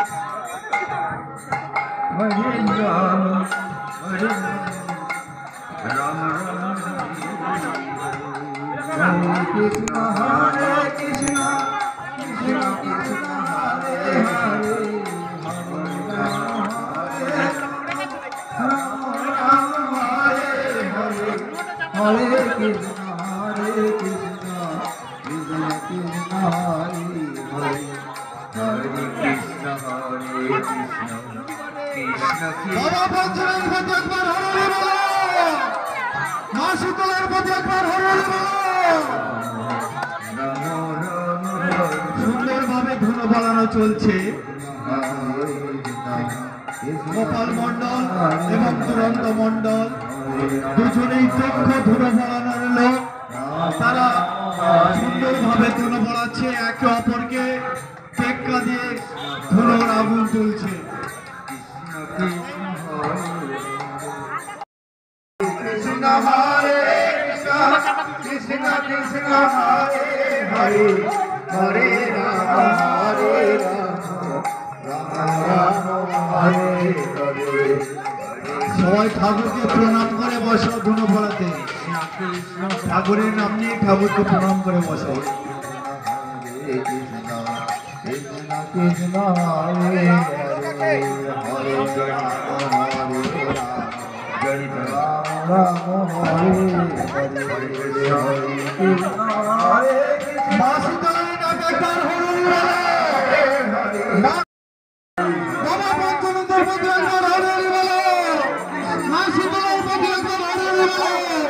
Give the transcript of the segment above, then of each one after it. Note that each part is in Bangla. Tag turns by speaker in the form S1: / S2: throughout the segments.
S1: Hare Rama, Hare Rama, Rama Rama, Hare Krishna, Hare Krishna, Krishna Krishna, Hare Hare, Hare Krishna, Hare Krishna, Krishna Krishna, Hare Hare, Hare Krishna, Hare Krishna, Krishna Krishna.
S2: বাবা পঞ্চমের প্রতি একবার হরে বলো, মা শীতলের প্রতি একবার হরে বলো। সুন্দরভাবে ধুনো বানানো চলছে। গোপাল মন্ডল এবং দুরন্ত মন্ডল দুজনেই দক্ষ ধুনো বানানোর লোক। তারা সুন্দরভাবে ধুনো বানাচ্ছে, একে অপরকে টেক্কা দিয়ে ধুনোর আগুন তুলছে।
S1: Krishna Hare Krishna, Krishna Krishna Hare Hare, Hare Rama, Hare Rama, Rama Rama, Hare Hare.
S2: সবাই ঠাকুরকে প্রণাম করে বসো ধুনো পড়াতে। ঠাকুরের নাম নিয়ে ঠাকুরকে প্রণাম করে বসো।
S1: Krishna Krishna Hare Hare, Hare Rama, Hare Rama, Rama Hare Hare, Hare Krishna, Hare Krishna.
S2: মা শীতলের নামে একবার হরে বলো। বাবা পঞ্চমের প্রতি একবার হরে বলো, মা শীতলের প্রতি একবার হরে বলো।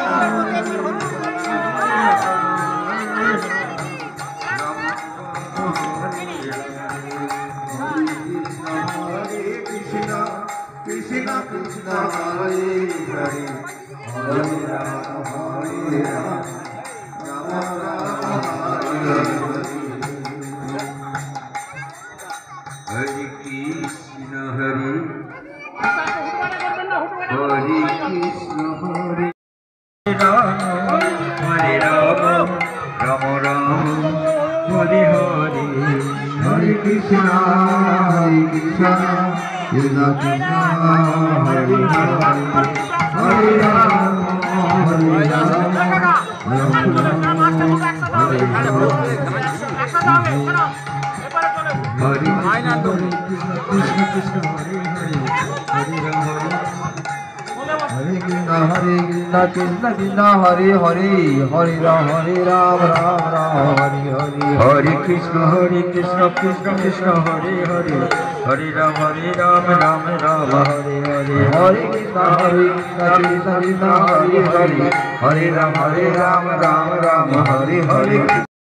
S1: Krishna Krishna Krishna Hare Hare, Hare Rama, Hare Rama, Rama Rama, Hare Hare. Hare Krishna, Hare Krishna, Hare Rama, Hare Rama, Rama Rama, Hare Hare. Hare Krishna, Hare Krishna, Krishna Krishna, Hare Hare, Hare Rama, Hare Rama, Rama Rama, Hare Hare. Hare Krishna, Krishna Hare Hare, Hare Rama, Hare Krishna, Krishna Krishna, Hare Hare, Hare Rama, Rama Rama, Hare Hare. Hare Krishna, Krishna Krishna, Hare Hare, Hare Rama, Rama Rama, Hare Hare. Hare Krishna, Krishna Krishna, Hare Hare, Hare Rama, Rama Rama, Hare Hare.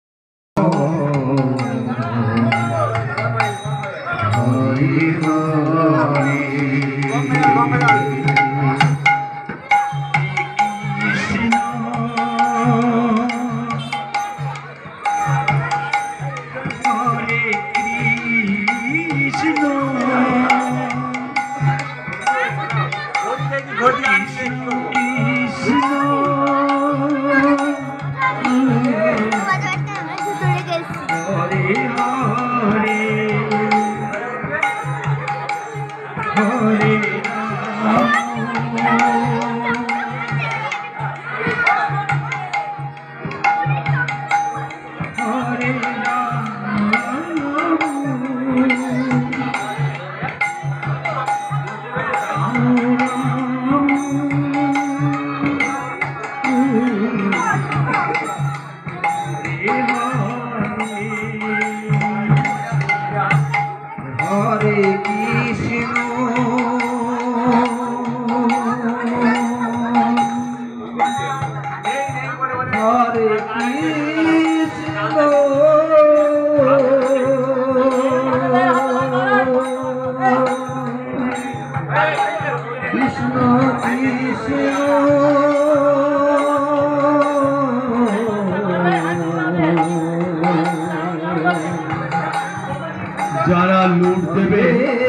S2: যারা লুট দেবে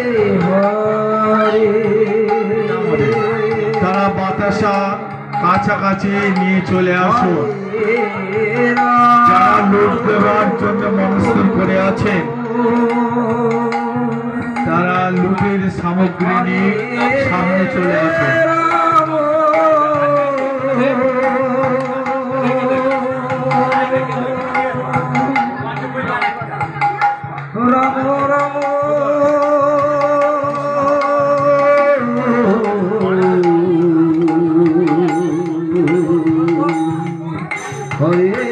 S2: তারা বাতাসা কাছাকাছি নিয়ে চলে আসো। যারা লুট দেওয়ার জন্য মনস্থির করে আছেন
S1: সামগ্রী নিয়ে সামনে চলে আসেন। রাম রাম হরে